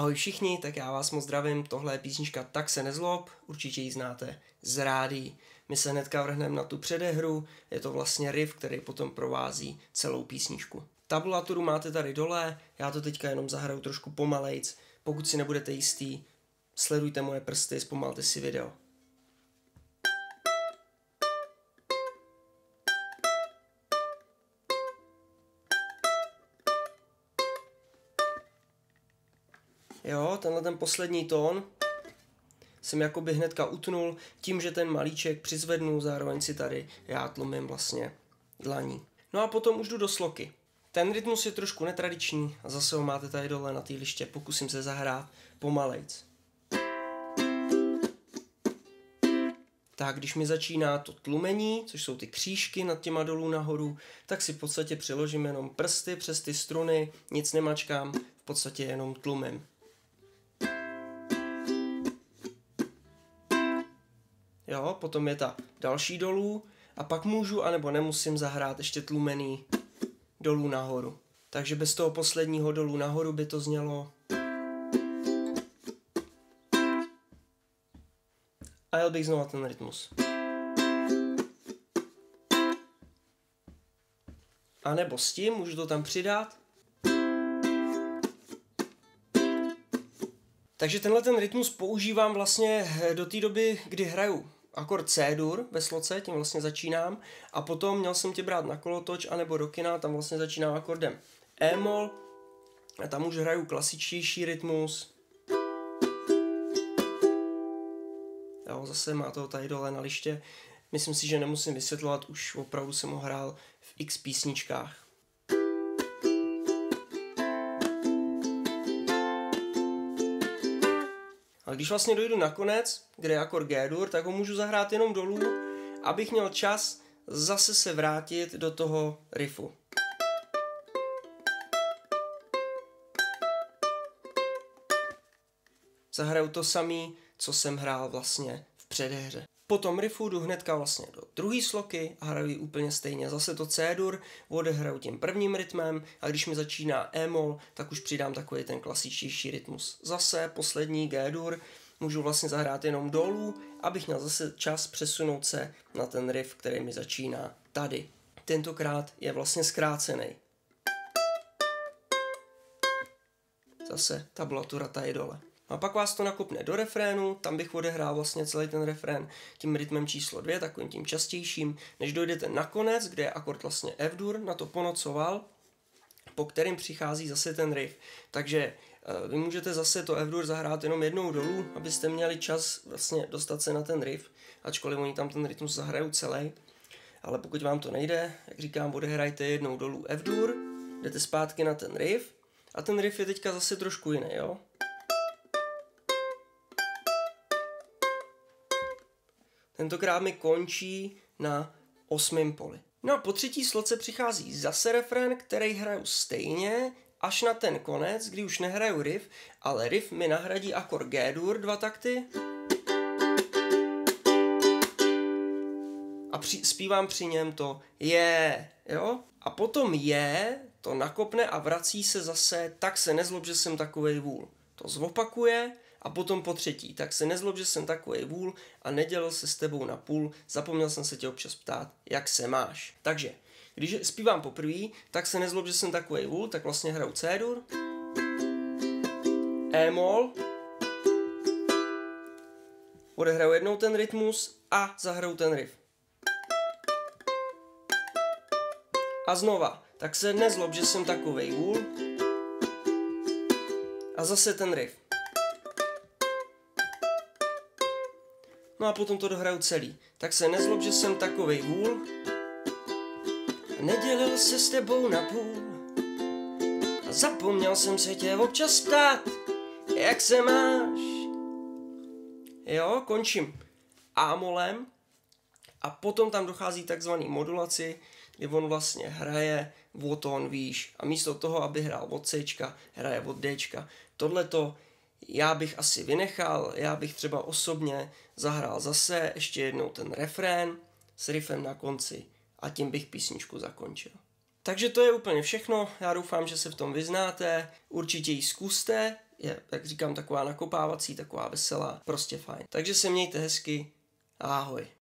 Ahoj všichni, tak já vás moc zdravím, tohle je písnička Tak se nezlob, určitě ji znáte z rádií. My se hnedka vrhneme na tu předehru, je to vlastně riff, který potom provází celou písničku. Tabulaturu máte tady dole, já to teďka jenom zahraju trošku pomalejc, pokud si nebudete jistý, sledujte moje prsty, zpomalte si video. Jo, tenhle ten poslední tón jsem jakoby hnedka utnul tím, že ten malíček přizvednu, zároveň si tady já tlumím vlastně dlaní. No a potom už jdu do sloky. Ten rytmus je trošku netradiční a zase ho máte tady dole na té liště, pokusím se zahrát pomalejc. Tak když mi začíná to tlumení, což jsou ty křížky nad těma dolů nahoru, tak si v podstatě přiložím jenom prsty přes ty struny, nic nemačkám, v podstatě jenom tlumím. Jo, potom je ta další dolů a pak můžu anebo nemusím zahrát ještě tlumený dolů nahoru. Takže bez toho posledního dolů nahoru by to znělo. A jel bych znova ten rytmus. A nebo s tím můžu to tam přidat. Takže tenhle ten rytmus používám vlastně do té doby, kdy hraju akord C-dur ve sloce, tím vlastně začínám, a potom měl jsem tě brát na kolotoč anebo do kina, tam vlastně začínám akordem E-mol a tam už hraju klasičtější rytmus. Jo, zase má to tady dole na liště. Myslím si, že nemusím vysvětlovat, už opravdu jsem ho hrál v x písničkách. A když vlastně dojdu na konec, kde je akord G-dur, tak ho můžu zahrát jenom dolů, abych měl čas zase se vrátit do toho riffu. Zahraju to samý, co jsem hrál vlastně v předehře. Po tom riffu jdu hnedka vlastně do druhé sloky a hraju ji úplně stejně. Zase to C-dur odehraju tím prvním rytmem a když mi začíná E-mol, tak už přidám takový ten klasičtější rytmus. Zase poslední G-dur můžu vlastně zahrát jenom dolů, abych měl zase čas přesunout se na ten riff, který mi začíná tady. Tentokrát je vlastně zkrácený. Zase tabulatura tady dole. A pak vás to nakopne do refrénu, tam bych odehrál vlastně celý ten refrén tím rytmem číslo 2, takovým tím častějším, než dojdete na konec, kde je akord vlastně F-dur, na to ponocoval, po kterým přichází zase ten riff. Takže vy můžete zase to F-dur zahrát jenom jednou dolů, abyste měli čas vlastně dostat se na ten riff, ačkoliv oni tam ten rytmus zahrajou celý. Ale pokud vám to nejde, jak říkám, odehrajte jednou dolů F-dur, jdete zpátky na ten riff a ten riff je teďka zase trošku jiný, jo? Tentokrát mi končí na 8. poli. No a po třetí sloce přichází zase refrén, který hraju stejně, až na ten konec, kdy už nehraju riff, ale riff mi nahradí akord G-dur 2 takty. A zpívám při něm to je, jo? A potom je, to nakopne a vrací se zase, tak se nezlob, že jsem takovej vůl. To zopakuje. A potom po třetí, tak se nezlob, že jsem takovej vůl a nedělal se s tebou na půl, zapomněl jsem se tě občas ptát, jak se máš. Takže, když zpívám poprvé, tak se nezlob, že jsem takovej vůl, tak vlastně hraju C-dur, E-mol, odehraju jednou ten rytmus a zahraju ten riff. A znova, tak se nezlob, že jsem takovej vůl a zase ten riff. No a potom to dohraju celý. Tak se nezlob, že jsem takovej vůl. Nedělil se s tebou na půl. A zapomněl jsem se tě občas ptát, jak se máš. Jo, končím A-molem. A potom tam dochází takzvaný modulaci, kdy on vlastně hraje o tón výš. A místo toho, aby hrál od Cčka, hraje od Dčka. Tohleto já bych asi vynechal, já bych třeba osobně zahrál zase ještě jednou ten refrén s riffem na konci a tím bych písničku zakončil. Takže to je úplně všechno, já doufám, že se v tom vyznáte, určitě ji zkuste, je, jak říkám, taková nakopávací, taková veselá, prostě fajn. Takže se mějte hezky, ahoj.